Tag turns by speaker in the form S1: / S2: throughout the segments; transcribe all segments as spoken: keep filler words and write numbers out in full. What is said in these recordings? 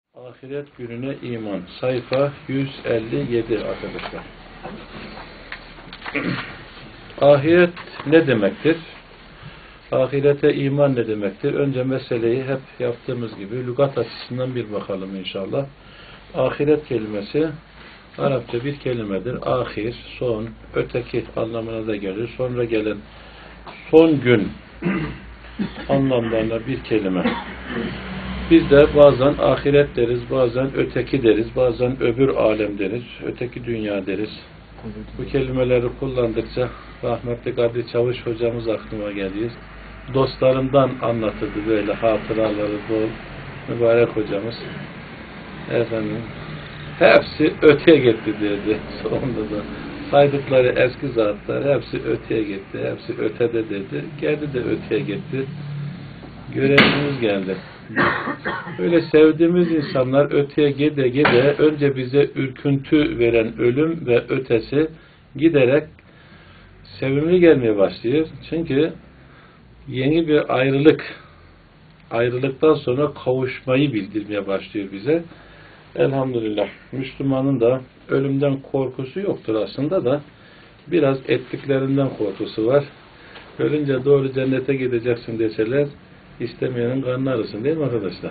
S1: Ahiret gününe iman. Sayfa yüz elli yedi arkadaşlar. Ahiret ne demektir? Ahirete iman ne demektir? Önce meseleyi hep yaptığımız gibi lügat açısından bir bakalım inşallah. Ahiret kelimesi Arapça bir kelimedir. Ahir, son, öteki anlamına da gelir. Sonra gelen son gün anlamlarına bir kelime. Biz de bazen ahiret deriz, bazen öteki deriz, bazen öbür alem deriz, öteki dünya deriz. Bu kelimeleri kullandıkça rahmetli Kadri Çavuş hocamız aklıma geliyor. Dostlarından anlatırdı böyle hatıraları bol mübarek hocamız. Efendim, hepsi öteye gitti dedi sonunda da. Saydıkları eski zatlar hepsi öteye gitti, hepsi ötede dedi. Kendi de öteye gitti. Görevimiz geldi. Böyle sevdiğimiz insanlar öteye gide gide önce bize ürküntü veren ölüm ve ötesi giderek sevimli gelmeye başlıyor. Çünkü yeni bir ayrılık, ayrılıktan sonra kavuşmayı bildirmeye başlıyor bize. Elhamdülillah. Müslümanın da ölümden korkusu yoktur aslında da biraz ettiklerinden korkusu var. Ölünce doğru cennete gideceksin deseler İstemeyenin karnı arasın değil mi arkadaşlar?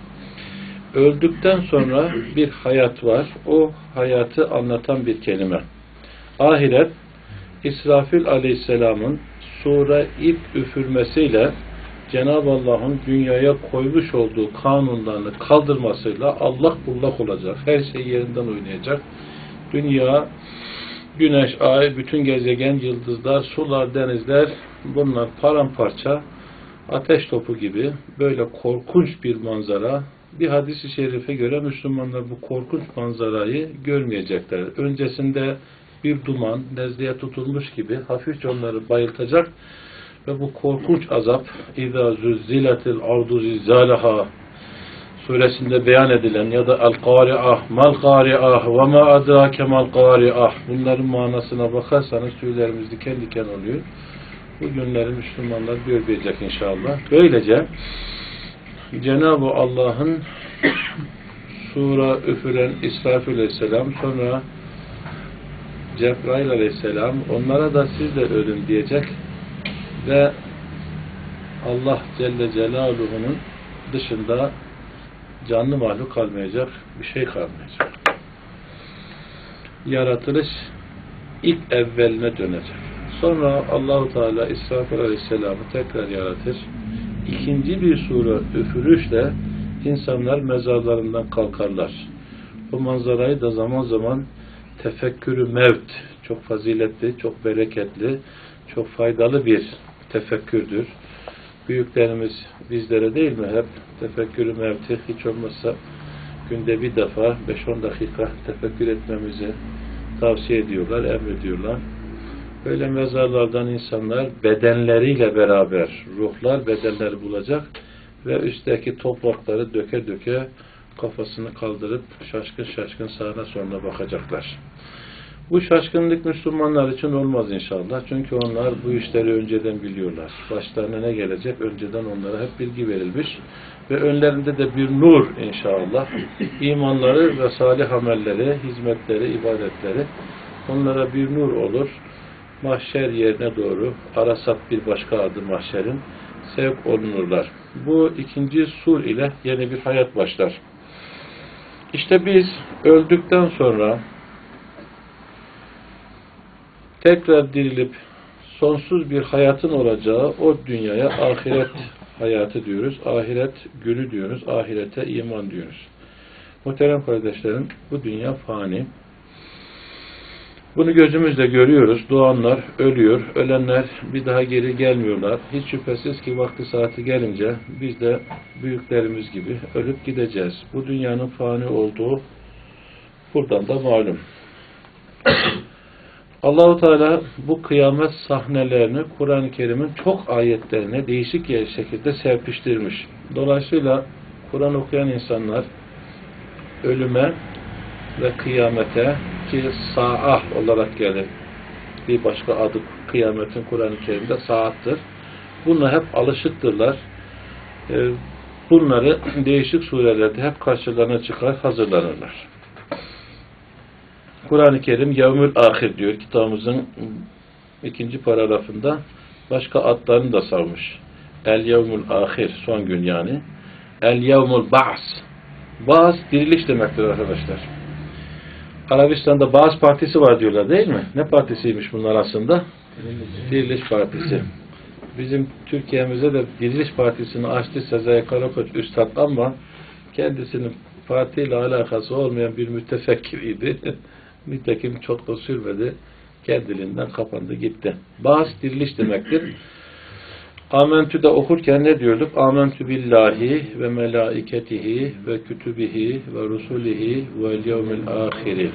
S1: Öldükten sonra bir hayat var. O hayatı anlatan bir kelime. Ahiret, İsrafil Aleyhisselam'ın sura ip üfürmesiyle Cenab-ı Allah'ın dünyaya koymuş olduğu kanunlarını kaldırmasıyla allak bullak olacak. Her şey yerinden oynayacak. Dünya, güneş, ay, bütün gezegen, yıldızlar, sular, denizler bunlar paramparça ateş topu gibi böyle korkunç bir manzara. Bir hadis-i şerife göre Müslümanlar bu korkunç manzarayı görmeyecekler. Öncesinde bir duman, nezleye tutulmuş gibi hafifçe onları bayıltacak ve bu korkunç azap اِذَا زُزِّلَتِ الْعَرْضُ زِلْزَالَهَا suresinde beyan edilen ya da el-qari'ah, mal-qari'ah ve ma adrake mal-qari'ah bunların manasına bakarsanız tüylerimiz diken diken oluyor. Bu günleri Müslümanlar görmeyecek inşallah. Böylece Cenab-ı Allah'ın sura üfüren İsrafil Aleyhisselam, sonra Cebrail Aleyhisselam onlara da siz de ölün diyecek ve Allah Celle Celaluhu'nun dışında canlı mahluk kalmayacak, bir şey kalmayacak. Yaratılış ilk evveline dönecek. Sonra Allahu Teala İsrafil Aleyhisselam'ı tekrar yaratır. İkinci bir sure üfürüşle insanlar mezarlarından kalkarlar. Bu manzarayı da zaman zaman tefekkürü mevt, çok faziletli, çok bereketli, çok faydalı bir tefekkürdür. Büyüklerimiz bizlere değil mi hep tefekkürü mevti hiç olmazsa günde bir defa beş on dakika tefekkür etmemizi tavsiye ediyorlar, emrediyorlar. Böyle mezarlardan insanlar bedenleriyle beraber ruhlar bedenleri bulacak ve üstteki toprakları döke döke kafasını kaldırıp şaşkın şaşkın sağına soluna bakacaklar. Bu şaşkınlık Müslümanlar için olmaz inşallah. Çünkü onlar bu işleri önceden biliyorlar. Başlarına ne gelecek önceden onlara hep bilgi verilmiş ve önlerinde de bir nur inşallah. İmanları ve salih amelleri, hizmetleri, ibadetleri onlara bir nur olur. Mahşer yerine doğru Arasat bir başka adı mahşerin sevk olunurlar. Bu ikinci sur ile yeni bir hayat başlar. İşte biz öldükten sonra tekrar dirilip sonsuz bir hayatın olacağı o dünyaya ahiret hayatı diyoruz. Ahiret günü diyoruz. Ahirete iman diyoruz. Muhterem kardeşlerim, bu dünya fani. Bunu gözümüzle görüyoruz. Doğanlar ölüyor. Ölenler bir daha geri gelmiyorlar. Hiç şüphesiz ki vakti saati gelince biz de büyüklerimiz gibi ölüp gideceğiz. Bu dünyanın fani olduğu buradan da malum. Allah-u Teala bu kıyamet sahnelerini Kur'an-ı Kerim'in çok ayetlerine değişik şekilde serpiştirmiş. Dolayısıyla Kur'an okuyan insanlar ölüme ve kıyamete ki saah olarak gelir. Bir başka adı kıyametin Kur'an-ı Kerim'de saattır. Buna hep alışıktırlar. Ee, Bunları değişik surelerde hep karşılarına çıkar, hazırlanırlar. Kur'an-ı Kerim Yevmül Ahir diyor kitabımızın ikinci paragrafında. Başka adlarını da savmış. El Yevmül Ahir, son gün yani. El Yevmül Ba's. Ba's diriliş demektir arkadaşlar. Arabistan'da Baas Partisi var diyorlar değil mi? Ne partisiymiş bunlar aslında? Diriliş Partisi. Bizim Türkiye'mizde de Diriliş Partisi'ni açtı Sezai Karakoç Üstad ama kendisinin partiyle alakası olmayan bir mütefekkir idi. Nitekim çok da sürmedi. Kendiliğinden kapandı gitti. Baas diriliş demektir. Amentü'de okurken ne diyorduk? Amentü billahi ve melaiketihi ve kütübihi ve rusulihi ve yevmil ahiri.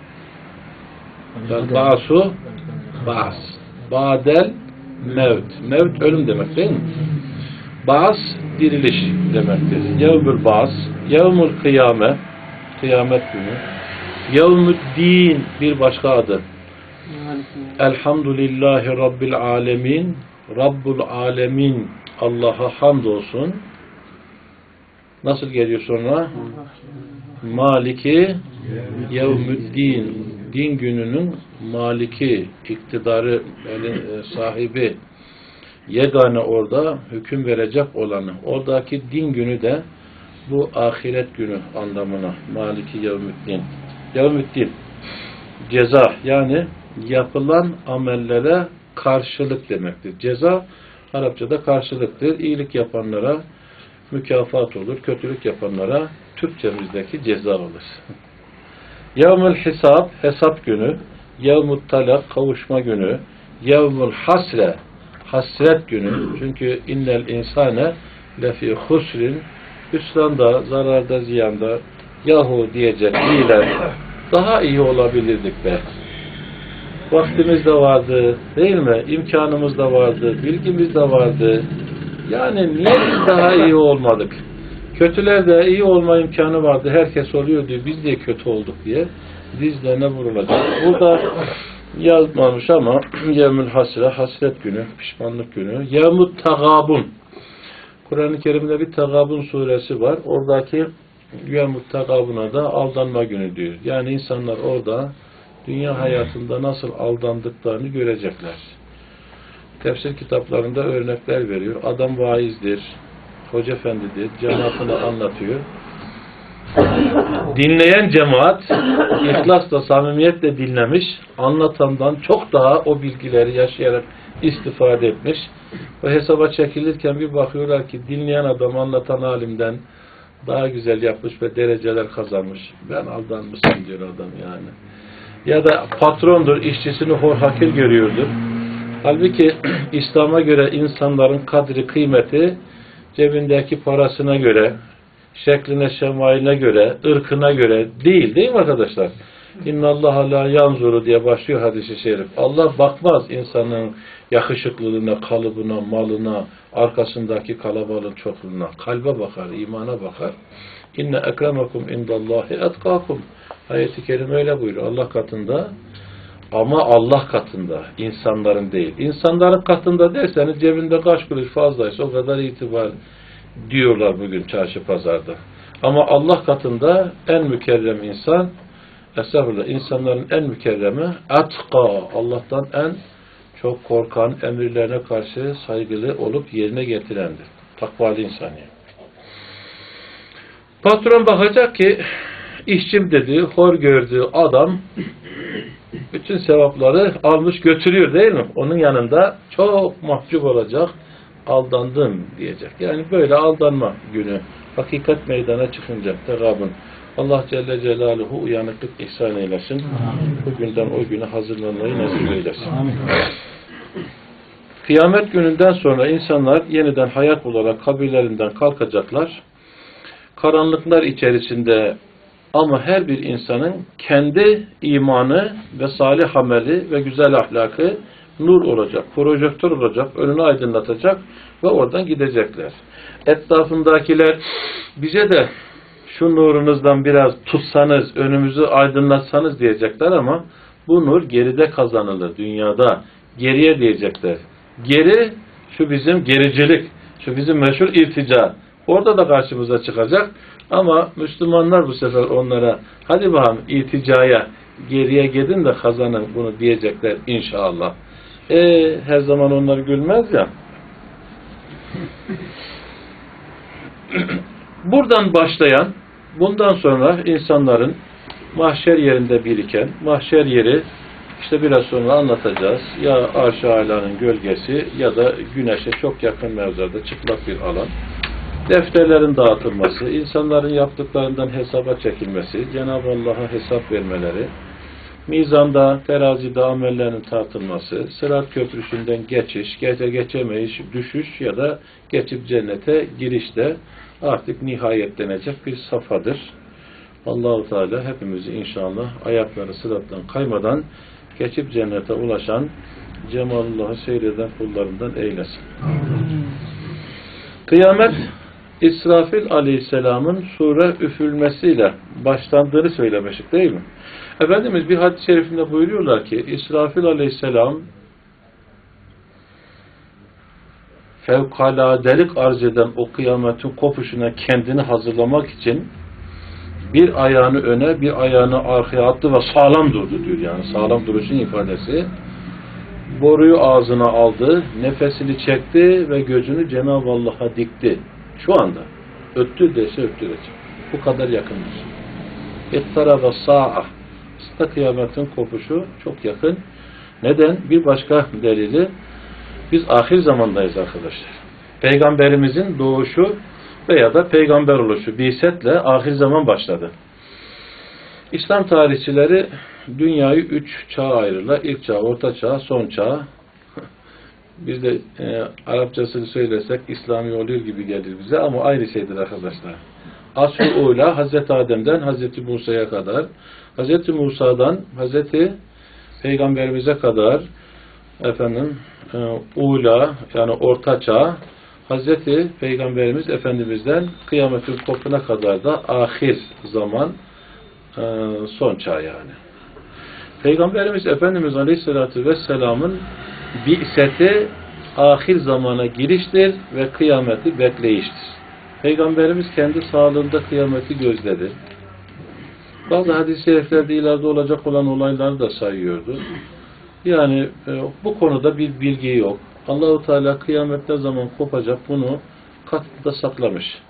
S1: Ba'su ba's. Ba'del mevt. Mevt ölüm demek değil mi? Ba's diriliş demektir. Yevmül ba's, yevmül kıyame, kıyamet günü. Yevmüddin bir başka adı. Elhamdülillahi Rabbil alemin. Rabbul alemin Allah'a hamdolsun. Nasıl geliyor sonra? Maliki yevmüddin, din gününün maliki, iktidarı sahibi, yegane orada hüküm verecek olanı. Oradaki din günü de bu ahiret günü anlamına. Maliki yevmüddin. Yevmüddin ceza, yani yapılan amellere karşılık demektir. Ceza Arapçada karşılıktır. İyilik yapanlara mükafat olur. Kötülük yapanlara Türkçemizdeki ceza olur. Yevmül hisab hesap günü. Yevmül talak kavuşma günü. Yevmül hasre hasret günü. Çünkü innel insane lefî husrin hüsranda, zararda, ziyanda yahu diyecek iyiler daha iyi olabilirdik be. Vaktimiz de vardı, değil mi? İmkanımız da vardı, bilgimiz de vardı. Yani niye biz daha iyi olmadık? Kötüler de iyi olma imkanı vardı. Herkes oluyor diyor, biz de kötü olduk diye dizlerine vurulacak. Burada yazmamış ama Yevmül hasre, hasret günü, pişmanlık günü. Yevmül tagabun. Kur'an-ı Kerim'de bir tagabun suresi var. Oradaki Yevmül tagabuna da aldanma günü diyor. Yani insanlar orada dünya hayatında nasıl aldandıklarını görecekler. Tefsir kitaplarında örnekler veriyor. Adam vaizdir, hoca efendidir, cemaatine anlatıyor. Dinleyen cemaat, ihlasla, samimiyetle dinlemiş, anlatandan çok daha o bilgileri yaşayarak istifade etmiş. O hesaba çekilirken bir bakıyorlar ki dinleyen adam anlatan alimden daha güzel yapmış ve dereceler kazanmış. Ben aldanmışım diyor adam yani. Ya da patrondur, işçisini hor hakir görüyordur. Halbuki İslam'a göre insanların kadri, kıymeti cebindeki parasına göre, şekline, şemailine göre, ırkına göre değil, değil mi arkadaşlar? İnna Allah la yanzuru diye başlıyor hadis-i şerif. Allah bakmaz insanın yakışıklılığına, kalıbına, malına, arkasındaki kalabalığın çokluğuna. Kalbe bakar, imana bakar. İnne ekremekum indallahi etkakum. Ayet-i kerime öyle buyuruyor. Allah katında, ama Allah katında, insanların değil. İnsanların katında derseniz cebinde kaç kuruş fazlaysa o kadar itibar diyorlar bugün çarşı pazarda. Ama Allah katında en mükerrem insan, estağfurullah, insanların en mükerremi etka, Allah'tan en çok korkan, emirlerine karşı saygılı olup yerine getirendir. Takvalı insan yani. Patron bakacak ki işçim dediği, hor gördüğü adam bütün sevapları almış götürüyor değil mi? Onun yanında çok mahcup olacak, aldandım diyecek. Yani böyle aldanma günü. Hakikat meydana çıkınca tegabun. Allah Celle Celaluhu uyanıklık ihsan eylesin. Bugünden o güne hazırlanmayı nasip eylesin. Kıyamet gününden sonra insanlar yeniden hayat olarak kabirlerinden kalkacaklar. Karanlıklar içerisinde ama her bir insanın kendi imanı ve salih ameli ve güzel ahlakı nur olacak, projektör olacak, önünü aydınlatacak ve oradan gidecekler. Etrafındakiler bize de şu nurunuzdan biraz tutsanız, önümüzü aydınlatsanız diyecekler ama bu nur geride kazanılır, dünyada. Geriye diyecekler. Geri, şu bizim gericilik, şu bizim meşhur irtica. Orada da karşımıza çıkacak. Ama Müslümanlar bu sefer onlara hadi bakalım ilticaya geriye gidin de kazanın bunu diyecekler inşallah. E, her zaman onlar gülmez ya. Buradan başlayan, bundan sonra insanların mahşer yerinde biriken, mahşer yeri işte biraz sonra anlatacağız. Ya Arş-ı Alâ'nın gölgesi ya da güneşe çok yakın mevzada çıplak bir alan. Defterlerin dağıtılması, insanların yaptıklarından hesaba çekilmesi, Cenab-ı Allah'a hesap vermeleri, mizanda, terazide amellerinin tartılması, Sırat Köprüsü'nden geçiş, geçe geçemeyiş, düşüş ya da geçip cennete girişte artık nihayetlenecek bir safhadır. Allah-u Teala hepimizi inşallah ayakları sırattan kaymadan geçip cennete ulaşan, Cemalullah'ı seyreden kullarından eylesin. Kıyamet, İsrafil Aleyhisselam'ın sure üfürülmesiyle başlandığını söylemiştik değil mi? Efendimiz bir hadis-i şerifinde buyuruyorlar ki İsrafil Aleyhisselam fevkaladelik arz eden o kıyametin kopuşuna kendini hazırlamak için bir ayağını öne, bir ayağını arkaya attı ve sağlam durdu diyor. Yani sağlam duruşun ifadesi. Boruyu ağzına aldı, nefesini çekti ve gözünü Cenab-ı Allah'a dikti. Şu anda. Öttür dese öttürecek. Bu kadar yakındır. İttaraba sa'a. İşte kıyametin kopuşu çok yakın. Neden? Bir başka delili, biz ahir zamandayız arkadaşlar. Peygamberimizin doğuşu veya da peygamber oluşu bisetle ahir zaman başladı. İslam tarihçileri dünyayı üç çağa ayırırlar. İlk çağ, orta çağ, son çağ. Biz de e, Arapçasını söylesek İslami oluyor gibi gelir bize ama aynı şeydir arkadaşlar. Asr-ı Ula Hazreti Adem'den Hazreti Musa'ya kadar, Hazreti Musa'dan Hazreti Peygamberimize kadar efendim e, Ula yani orta çağ, Hazreti Peygamberimiz Efendimiz'den kıyametin kopuna kadar da ahir zaman, e, son çağ yani. Peygamberimiz Efendimiz Aleyhisselatü Vesselam'ın bi'seti ahir zamana giriştir ve kıyameti bekleyiştir. Peygamberimiz kendi sağlığında kıyameti gözledi. Bazı hadis-i şeriflerde ileride olacak olan olayları da sayıyordu. Yani e, bu konuda bir bilgi yok. Allah-u Teala kıyamet ne zaman kopacak bunu katında saklamış.